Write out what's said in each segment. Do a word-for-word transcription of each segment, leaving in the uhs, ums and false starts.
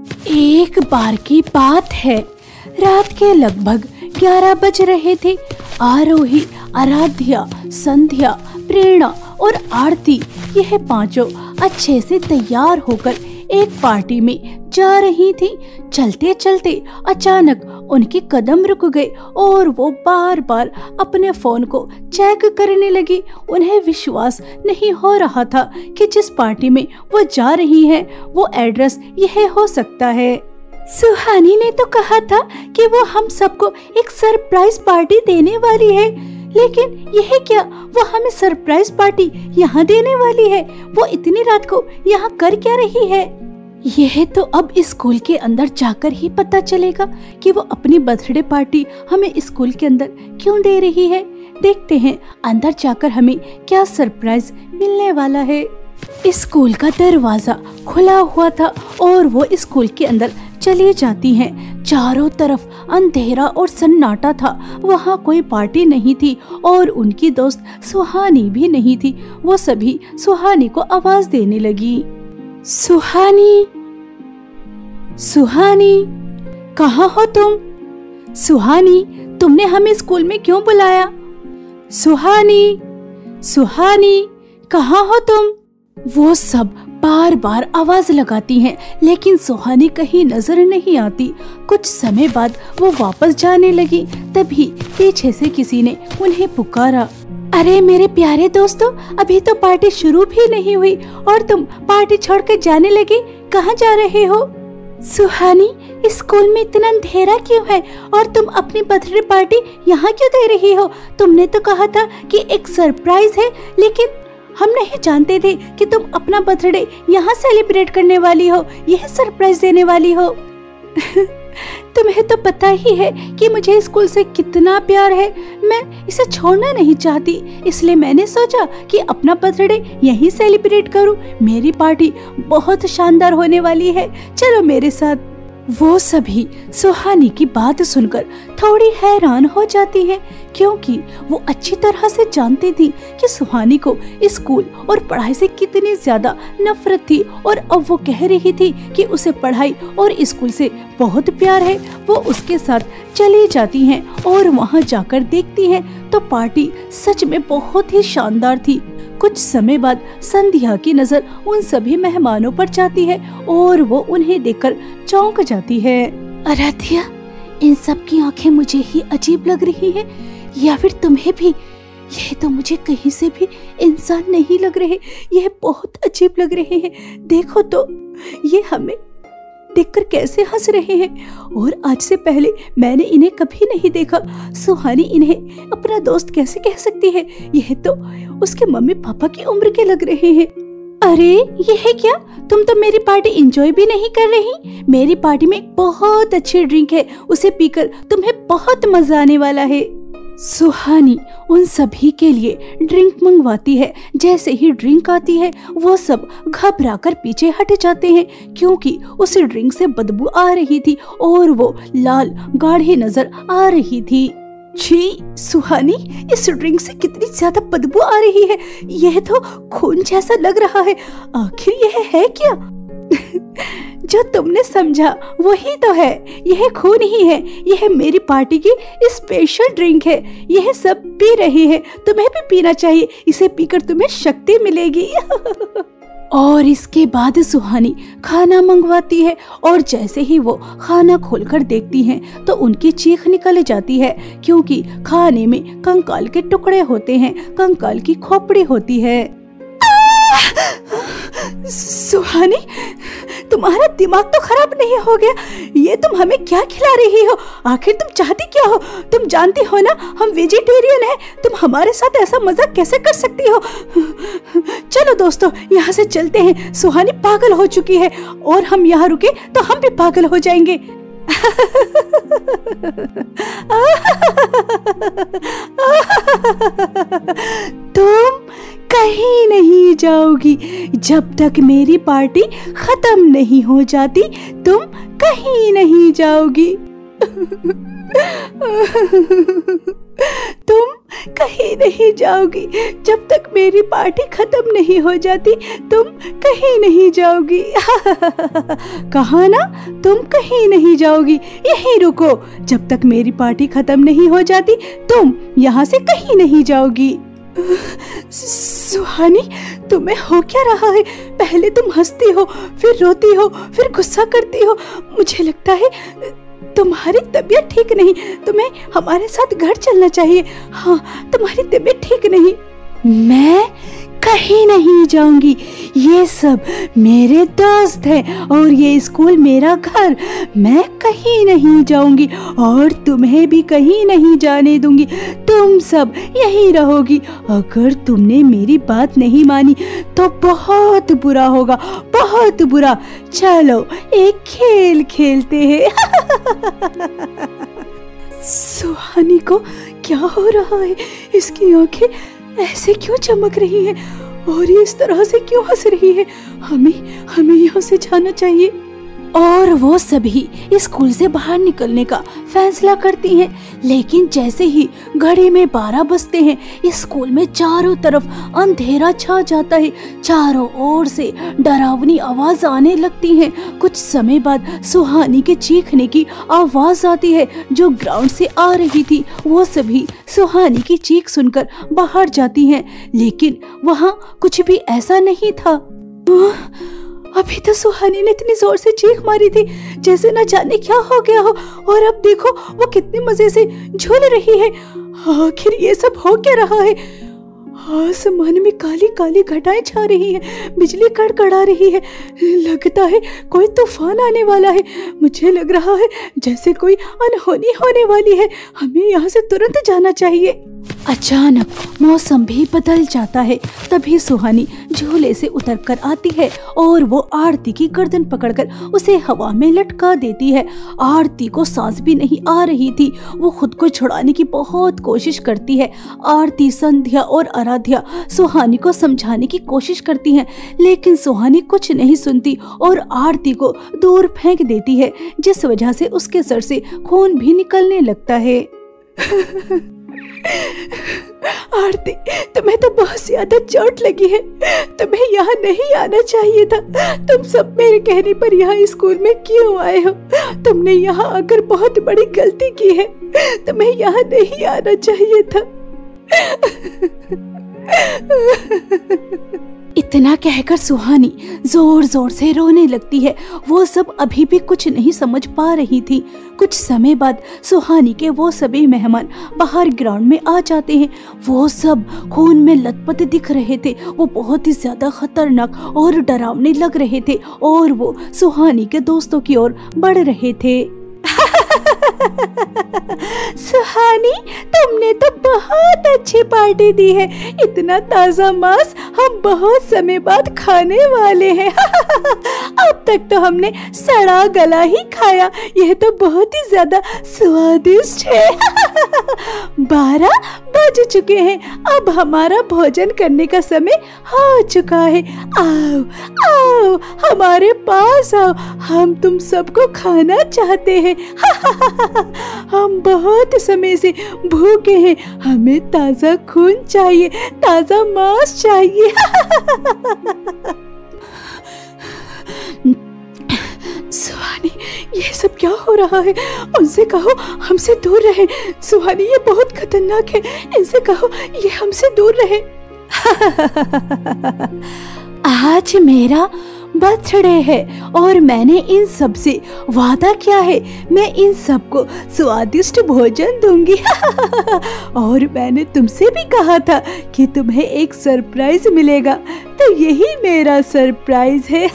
एक बार की बात है, रात के लगभग ग्यारह बज रहे थे। आरोही, आराध्या, संध्या, प्रेरणा और आरती यह पांचों अच्छे से तैयार होकर एक पार्टी में जा रही थी। चलते चलते अचानक उनके कदम रुक गए और वो बार बार अपने फोन को चेक करने लगी। उन्हें विश्वास नहीं हो रहा था कि जिस पार्टी में वो जा रही हैं वो एड्रेस यह हो सकता है। सुहानी ने तो कहा था कि वो हम सबको एक सरप्राइज पार्टी देने वाली है, लेकिन यह क्या, वो हमें सरप्राइज पार्टी यहाँ देने वाली है? वो इतनी रात को यहाँ कर क्या रही है? यह तो अब स्कूल के अंदर जाकर ही पता चलेगा कि वो अपनी बर्थडे पार्टी हमें स्कूल के अंदर क्यों दे रही है। देखते हैं अंदर जाकर हमें क्या सरप्राइज मिलने वाला है। स्कूल का दरवाजा खुला हुआ था और वो स्कूल के अंदर चली जाती हैं। चारों तरफ अंधेरा और सन्नाटा था। वहाँ कोई पार्टी नहीं थी और उनकी दोस्त सुहानी भी नहीं थी। वो सभी सुहानी को आवाज देने लगी, सुहानी, सुहानी, कहाँ हो तुम? सुहानी, तुमने हमें स्कूल में क्यों बुलाया? सुहानी, सुहानी, कहाँ हो तुम? वो सब बार बार आवाज लगाती हैं, लेकिन सुहानी कहीं नजर नहीं आती। कुछ समय बाद वो वापस जाने लगी। तभी पीछे से किसी ने उन्हें पुकारा, अरे मेरे प्यारे दोस्तों, अभी तो पार्टी शुरू भी नहीं हुई और तुम पार्टी छोड़कर जाने लगे। कहाँ जा रहे हो? सुहानी, स्कूल में इतना अंधेरा क्यों है और तुम अपनी बर्थडे पार्टी यहाँ क्यों दे रही हो? तुमने तो कहा था कि एक सरप्राइज है, लेकिन हम नहीं जानते थे कि तुम अपना बर्थडे यहाँ सेलिब्रेट करने वाली हो, यह सरप्राइज देने वाली हो। तुम्हें तो पता ही है कि मुझे स्कूल से कितना प्यार है। मैं इसे छोड़ना नहीं चाहती, इसलिए मैंने सोचा कि अपना बर्थडे यहीं सेलिब्रेट करूं। मेरी पार्टी बहुत शानदार होने वाली है, चलो मेरे साथ। वो सभी सुहानी की बात सुनकर थोड़ी हैरान हो जाती हैं, क्योंकि वो अच्छी तरह से जानती थी कि सुहानी को स्कूल और पढ़ाई से कितनी ज्यादा नफरत थी और अब वो कह रही थी कि उसे पढ़ाई और स्कूल से बहुत प्यार है। वो उसके साथ चली जाती हैं और वहाँ जाकर देखती हैं तो पार्टी सच में बहुत ही शानदार थी। कुछ समय बाद संध्या की नजर उन सभी मेहमानों पर जाती है और वो उन्हें देखकर चौंक जाती है। आराध्या, इन सब की आंखें मुझे ही अजीब लग रही हैं, या फिर तुम्हें भी? यह तो मुझे कहीं से भी इंसान नहीं लग रहे, यह बहुत अजीब लग रहे हैं। देखो तो, ये हमें देखकर कैसे हंस रहे हैं, और आज से पहले मैंने इन्हें कभी नहीं देखा। सुहानी इन्हें अपना दोस्त कैसे कह सकती है? यह तो उसके मम्मी पापा की उम्र के लग रहे हैं। अरे ये है क्या? तुम तो मेरी पार्टी एंजॉय भी नहीं कर रही। मेरी पार्टी में एक बहुत अच्छी ड्रिंक है, उसे पीकर तुम्हें बहुत मजा आने वाला है। सुहानी उन सभी के लिए ड्रिंक मंगवाती है। जैसे ही ड्रिंक आती है वो सब घबराकर पीछे हट जाते हैं, क्योंकि उस ड्रिंक से बदबू आ रही थी और वो लाल गाढ़ी नजर आ रही थी। छी सुहानी, इस ड्रिंक से कितनी ज्यादा बदबू आ रही है। यह तो खून जैसा लग रहा है। आखिर यह है क्या? जो तुमने समझा वही तो है, यह खून ही है। यह मेरी पार्टी की स्पेशल ड्रिंक है। यह सब पी रहे हैं, तुम्हें भी पीना चाहिए। इसे पीकर तुम्हें शक्ति मिलेगी। और इसके बाद सुहानी खाना मंगवाती है और जैसे ही वो खाना खोलकर देखती हैं तो उनकी चीख निकल जाती है, क्योंकि खाने में कंकाल के टुकड़े होते हैं, कंकाल की खोपड़ी होती है। सुहानी, तुम्हारा दिमाग तो खराब नहीं हो गया? ये तुम हमें क्या खिला रही हो? आखिर तुम चाहती क्या हो? तुम जानती हो ना हम वेजिटेरियन हैं। तुम हमारे साथ ऐसा मजाक कैसे कर सकती हो? चलो दोस्तों, यहाँ से चलते हैं। सुहानी पागल हो चुकी है और हम यहाँ रुके तो हम भी पागल हो जाएंगे। तुम कहीं नहीं जाओगी जब तक मेरी पार्टी खत्म नहीं हो जाती। तुम कहीं नहीं जाओगी। तुम कहीं नहीं जाओगी। जब तक मेरी पार्टी खत्म नहीं हो जाती तुम कहीं नहीं जाओगी। कहा ना तुम कहीं नहीं जाओगी, यहीं रुको। जब तक मेरी पार्टी खत्म नहीं हो जाती तुम यहाँ से कहीं नहीं जाओगी। सुहानी, तुम्हें हो क्या रहा है? पहले तुम हंसती हो, फिर रोती हो, फिर गुस्सा करती हो। मुझे लगता है तुम्हारी तबीयत ठीक नहीं। तुम्हें हमारे साथ घर चलना चाहिए। हाँ, तुम्हारी तबीयत ठीक नहीं। मैं कहीं नहीं जाऊंगी। ये सब मेरे दोस्त हैं और ये स्कूल मेरा घर। मैं कहीं नहीं जाऊंगी और तुम्हें भी कहीं नहीं जाने दूंगी। तुम सब यहीं रहोगी। अगर तुमने मेरी बात नहीं मानी तो बहुत बुरा होगा, बहुत बुरा। चलो एक खेल खेलते हैं। सुहानी को क्या हो रहा है? इसकी आंखें ऐसे क्यों चमक रही है और ये इस तरह से क्यों हंस रही है? हमें हमें यहाँ से जाना चाहिए। और वो सभी स्कूल से बाहर निकलने का फैसला करती हैं। लेकिन जैसे ही घड़ी में बारह बजते हैं स्कूल में चारों तरफ अंधेरा छा जाता है। चारों ओर से डरावनी आवाज आने लगती है। कुछ समय बाद सुहानी के चीखने की आवाज आती है जो ग्राउंड से आ रही थी। वो सभी सुहानी की चीख सुनकर बाहर जाती हैं, लेकिन वहाँ कुछ भी ऐसा नहीं था। अभी तो सुहानी ने इतनी जोर से चीख मारी थी जैसे न जाने क्या हो गया हो, और अब देखो वो कितने मजे से झूल रही है। आखिर ये सब हो क्या रहा है? आसमान में काली काली घटाएं छा रही हैं, बिजली कड़कड़ा रही है। लगता है कोई तूफान आने वाला है। मुझे लग रहा है जैसे कोई अनहोनी होने वाली है। हमें यहाँ से तुरंत जाना चाहिए। अचानक मौसम भी बदल जाता है। तभी सुहानी झूले से उतरकर आती है और वो आरती की गर्दन पकड़कर उसे हवा में लटका देती है। आरती को सांस भी नहीं आ रही थी। वो खुद को छुड़ाने की बहुत कोशिश करती है। आरती, संध्या और आराध्या सुहानी को समझाने की कोशिश करती हैं, लेकिन सुहानी कुछ नहीं सुनती और आरती को दूर फेंक देती है, जिस वजह से उसके सर से खून भी निकलने लगता है। आरती, तुम्हें तो बहुत ज्यादा चोट लगी है। तुम्हें यहाँ नहीं आना चाहिए था। तुम सब मेरे कहने पर यहाँ स्कूल में क्यों आए हो? तुमने यहाँ आकर बहुत बड़ी गलती की है। तुम्हें यहाँ नहीं आना चाहिए था। इतना कहकर सुहानी जोर जोर से रोने लगती है। वो सब अभी भी कुछ नहीं समझ पा रही थी। कुछ समय बाद सुहानी के वो सभी मेहमान बाहर ग्राउंड में आ जाते हैं। वो सब खून में लथपथ दिख रहे थे। वो बहुत ही ज्यादा खतरनाक और डरावने लग रहे थे और वो सुहानी के दोस्तों की ओर बढ़ रहे थे। सुहानी, तुमने तो बहुत अच्छी पार्टी दी है। इतना ताजा मांस हम बहुत समय बाद खाने वाले हैं। अब तक तो हमने सड़ा गला ही खाया। यह तो बहुत ही ज्यादा स्वादिष्ट है। बारह बज चुके हैं। अब हमारा भोजन करने का समय हो चुका है। आओ आओ, हमारे पास आओ। हम तुम सबको खाना चाहते हैं। हम बहुत समय से भूखे हैं। हमें ताजा खून चाहिए, ताजा मांस चाहिए। सुहानी, ये सब क्या हो रहा है? उनसे कहो हमसे दूर रहे। सुहानी, ये बहुत खतरनाक है। इनसे कहो ये हमसे दूर रहे। आज मेरा बर्थडे है और मैंने इन सब से वादा किया है। मैं इन सबको स्वादिष्ट भोजन दूंगी। और मैंने तुमसे भी कहा था कि तुम्हें एक सरप्राइज मिलेगा, तो यही मेरा सरप्राइज है।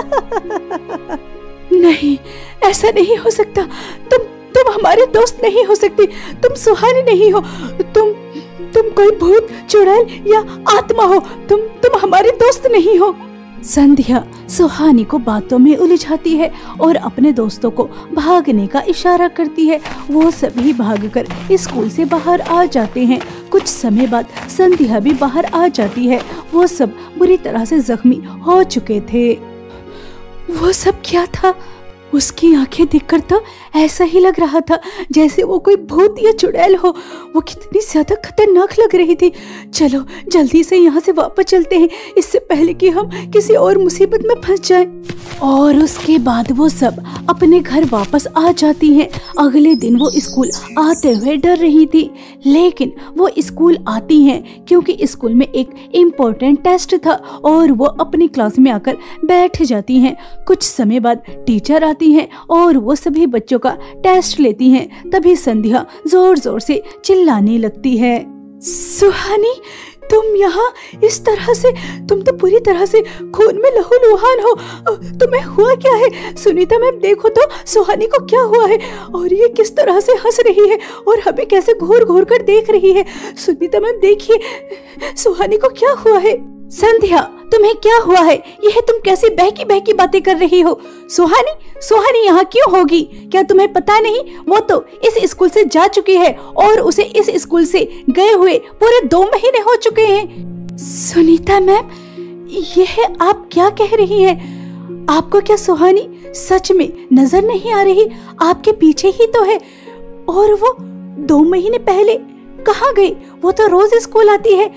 नहीं, ऐसा नहीं हो सकता। तुम तुम हमारे दोस्त नहीं हो सकती। तुम सुहानी नहीं हो। तुम तुम कोई भूत, चुड़ैल या आत्मा हो। तुम तुम हमारे दोस्त नहीं हो। संध्या सुहानी को बातों में उलझाती है और अपने दोस्तों को भागने का इशारा करती है। वो सभी भागकर स्कूल से बाहर आ जाते हैं। कुछ समय बाद संध्या भी बाहर आ जाती है। वो सब बुरी तरह से जख्मी हो चुके थे। वो सब क्या था? उसकी आंखें देखकर तो ऐसा ही लग रहा था जैसे वो कोई भूत या चुड़ैल हो। वो कितनी ज्यादा खतरनाक लग रही थी। चलो जल्दी से यहाँ से वापस चलते हैं, इससे पहले कि हम किसी और मुसीबत में फंस जाएं। और उसके बाद वो सब अपने घर वापस आ जाती हैं। अगले दिन वो स्कूल आते हुए डर रही थी, लेकिन वो स्कूल आती हैं क्योंकि स्कूल में एक इम्पोर्टेंट टेस्ट था और वो अपनी क्लास में आकर बैठ जाती हैं। कुछ समय बाद टीचर आती हैं और वो सभी बच्चों का टेस्ट लेती हैं। तभी संध्या जोर जोर से चिल्लाने लगती है, सुहानी तुम यहाँ इस तरह से, तुम तो पूरी तरह से खून में लहूलुहान हो। तुम्हें हुआ क्या है? सुनीता मैम देखो तो सुहानी को क्या हुआ है, और ये किस तरह से हंस रही है और हमें कैसे घूर घूर कर देख रही है। सुनीता मैम देखिए, सुहानी को क्या हुआ है। संध्या तुम्हें क्या हुआ है? यह तुम कैसी बहकी बहकी बातें कर रही हो? सुहानी सुहानी यहाँ क्यों होगी? क्या तुम्हें पता नहीं, वो तो इस स्कूल से जा चुकी है और उसे इस स्कूल से गए हुए पूरे दो महीने हो चुके हैं। सुनीता मैम, यह आप क्या कह रही हैं? आपको क्या सुहानी सच में नजर नहीं आ रही? आपके पीछे ही तो है। और वो दो महीने पहले कहाँ गई? वो तो रोज स्कूल आती है।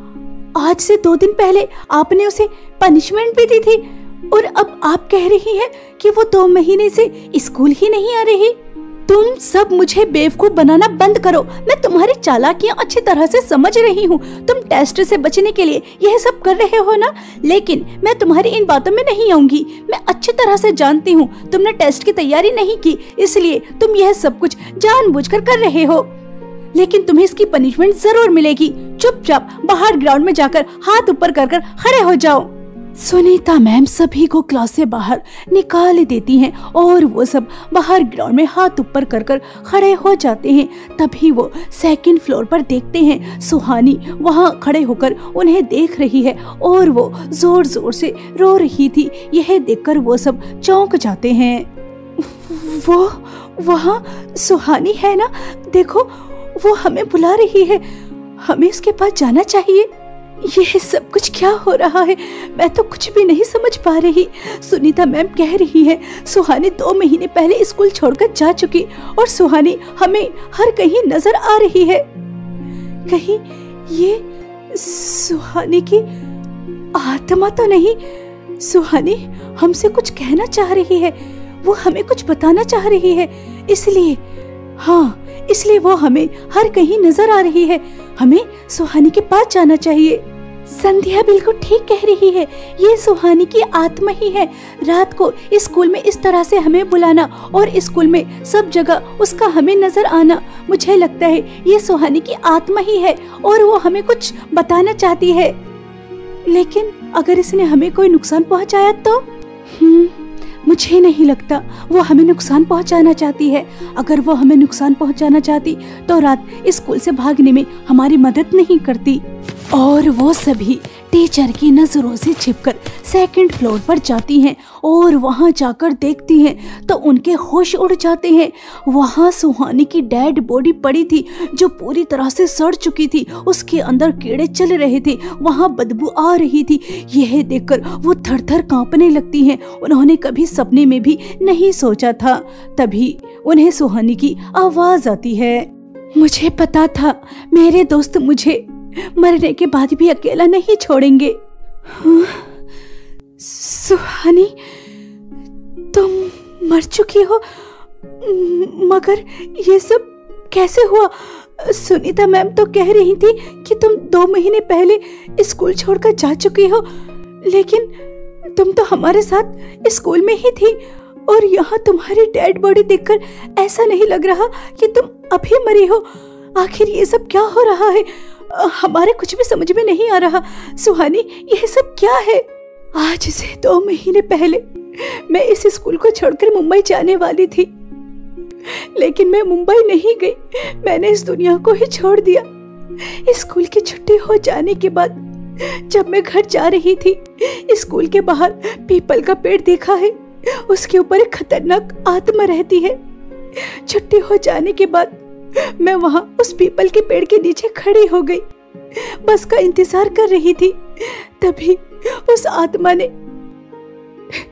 आज से दो दिन पहले आपने उसे पनिशमेंट भी दी थी और अब आप कह रही हैं कि वो दो महीने से स्कूल ही नहीं आ रही। तुम सब मुझे बेवकूफ बनाना बंद करो। मैं तुम्हारी चालाकियां अच्छी तरह से समझ रही हूँ। तुम टेस्ट से बचने के लिए यह सब कर रहे हो ना, लेकिन मैं तुम्हारी इन बातों में नहीं आऊंगी। मैं अच्छी तरह से जानती हूँ तुमने टेस्ट की तैयारी नहीं की, इसलिए तुम यह सब कुछ जानबूझकर कर रहे हो। लेकिन तुम्हें इसकी पनिशमेंट जरूर मिलेगी। चुपचाप बाहर ग्राउंड में जाकर हाथ ऊपर कर कर खड़े हो जाओ। सुनीता मैम सभी को क्लास से बाहर निकाल देती हैं और वो सब बाहर ग्राउंड में हाथ ऊपर कर कर खड़े हो जाते हैं। तभी वो सेकंड फ्लोर पर देखते हैं सुहानी वहां खड़े होकर उन्हें देख रही है और वो जोर जोर से रो रही थी। यह देखकर वो सब चौंक जाते हैं। वो वहाँ सुहानी है ना? देखो वो हमें बुला रही है, हमें उसके पास जाना चाहिए। यह सब कुछ क्या हो रहा है? मैं तो कुछ भी नहीं समझ पा रही। सुनीता मैम कह रही है सुहानी दो महीने पहले स्कूल छोड़कर जा चुकी और सुहानी हमें हर कहीं नजर आ रही है। कहीं ये सुहानी की आत्मा तो नहीं? सुहानी हमसे कुछ कहना चाह रही है, वो हमें कुछ बताना चाह रही है, इसलिए हाँ इसलिए वो हमें हर कहीं नजर आ रही है। हमें सुहानी के पास जाना चाहिए। संध्या बिल्कुल ठीक कह रही है, ये सुहानी की आत्मा ही है। रात को स्कूल में इस तरह से हमें बुलाना और स्कूल में सब जगह उसका हमें नजर आना, मुझे लगता है ये सुहानी की आत्मा ही है और वो हमें कुछ बताना चाहती है। लेकिन अगर इसने हमें कोई नुकसान पहुंचाया तो? हम्म मुझे नहीं लगता वो हमें नुकसान पहुंचाना चाहती है। अगर वो हमें नुकसान पहुंचाना चाहती तो रात स्कूल से भागने में हमारी मदद नहीं करती। और वो सभी टीचर की नजरों से छिपकर सेकंड फ्लोर पर जाती हैं और वहां जाकर देखती हैं तो उनके होश उड़ जाते हैं। वहां सुहानी की डेड बॉडी पड़ी थी जो पूरी तरह से सड़ चुकी थी, उसके अंदर कीड़े चल रहे थे, वहां बदबू आ रही थी। यह देखकर वो थर थर कांपने लगती हैं। उन्होंने कभी सपने में भी नहीं सोचा था। तभी उन्हें सुहानी की आवाज आती है, मुझे पता था मेरे दोस्त मुझे मरने के बाद भी अकेला नहीं छोड़ेंगे। हाँ, सुहानी तुम मर चुकी हो, मगर ये सब कैसे हुआ? सुनीता मैम तो कह रही थी कि तुम दो महीने पहले स्कूल छोड़कर जा चुकी हो, लेकिन तुम तो हमारे साथ स्कूल में ही थी और यहाँ तुम्हारी डेड बॉडी देखकर ऐसा नहीं लग रहा कि तुम अभी मरी हो। आखिर ये सब क्या हो रहा है? हमारे कुछ भी समझ में नहीं आ रहा। सुहानी यह सब क्या है? आज से दो महीने पहले मैं इस स्कूल को छोड़कर मुंबई जाने वाली थी, लेकिन मैं मुंबई नहीं गई, मैंने इस दुनिया को ही छोड़ दिया। स्कूल की छुट्टी हो जाने के बाद जब मैं घर जा रही थी, स्कूल के बाहर पीपल का पेड़ देखा है, उसके ऊपर एक खतरनाक आत्मा रहती है। छुट्टी हो जाने के बाद मैं वहां उस पीपल के पेड़ के नीचे खड़ी हो गई, बस का इंतजार कर रही थी। तभी उस आत्मा ने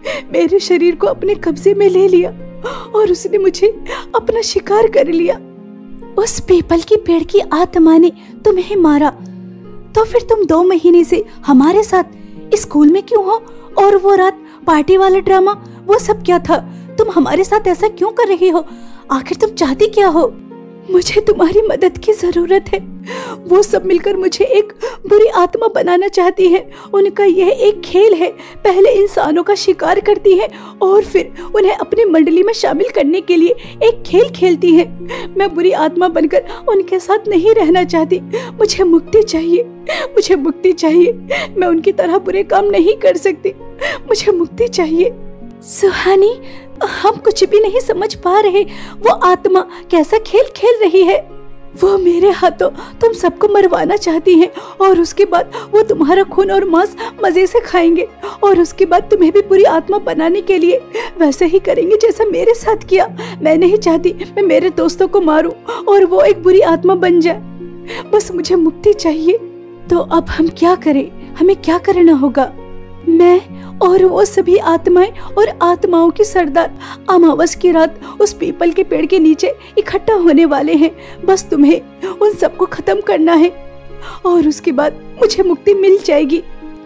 मेरे शरीर को अपने कब्जे में ले लिया और उसने मुझे अपना शिकार कर लिया। उस पीपल की पेड़ की आत्मा ने तुम्हें मारा, तो फिर तुम दो महीने से हमारे साथ स्कूल में क्यों हो? और वो रात पार्टी वाला ड्रामा, वो सब क्या था? तुम हमारे साथ ऐसा क्यों कर रही हो? आखिर तुम चाहती क्या हो? मुझे तुम्हारी मदद की जरूरत है। वो सब मिलकर मुझे एक बुरी आत्मा बनाना चाहती है। उनका यह एक खेल है, पहले इंसानों का शिकार करती है और फिर उन्हें अपनी मंडली में शामिल करने के लिए एक खेल खेलती है। मैं बुरी आत्मा बनकर उनके साथ नहीं रहना चाहती। मुझे मुक्ति चाहिए, मुझे मुक्ति चाहिए। मैं उनकी तरह बुरे काम नहीं कर सकती, मुझे मुक्ति चाहिए। सुहानी, हम कुछ भी नहीं समझ पा रहे। वो आत्मा कैसा खेल खेल रही है? वो मेरे हाथों तुम सबको मरवाना चाहती हैं और उसके बाद वो तुम्हारा खून और मांस मजे से खाएंगे और उसके बाद तुम्हें भी बुरी आत्मा बनाने के लिए वैसे ही करेंगे जैसा मेरे साथ किया। मैं नहीं चाहती मैं मेरे दोस्तों को मारूं और वो एक बुरी आत्मा बन जाए। बस मुझे मुक्ति चाहिए। तो अब हम क्या करें? हमें क्या करना होगा? मैं और वो सभी आत्माएं और आत्माओं के सरदार अमावस की रात उस पीपल के पेड़ के नीचे इकट्ठा होने वाले हैं। बस तुम्हें उन सबको खत्म करना है और उसके बाद मुझे मुक्ति मिल जाएगी।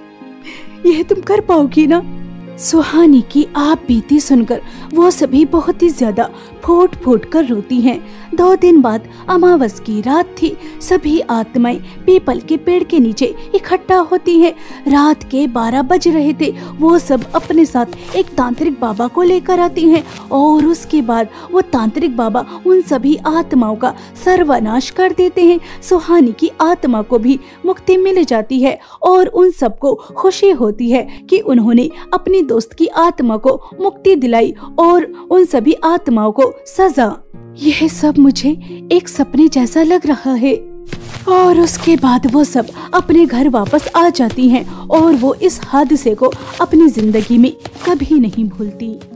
यह तुम कर पाओगी ना? सुहानी की आप बीती सुनकर वो सभी बहुत ही ज्यादा फूट फूट कर रोती हैं। दो दिन बाद अमावस की रात थी। सभी आत्माएं पीपल के पेड़ के नीचे इकट्ठा होती हैं। रात के बारह बज रहे थे। वो सब अपने साथ एक तांत्रिक बाबा को लेकर आती हैं और उसके बाद वो तांत्रिक बाबा उन सभी आत्माओं का सर्वनाश कर देते हैं। सुहानी की आत्मा को भी मुक्ति मिल जाती है और उन सबको खुशी होती है कि उन्होंने अपनी दोस्त की आत्मा को मुक्ति दिलाई और उन सभी आत्माओं को सजा। यह सब मुझे एक सपने जैसा लग रहा है। और उसके बाद वो सब अपने घर वापस आ जाती हैं और वो इस हादसे को अपनी जिंदगी में कभी नहीं भूलती।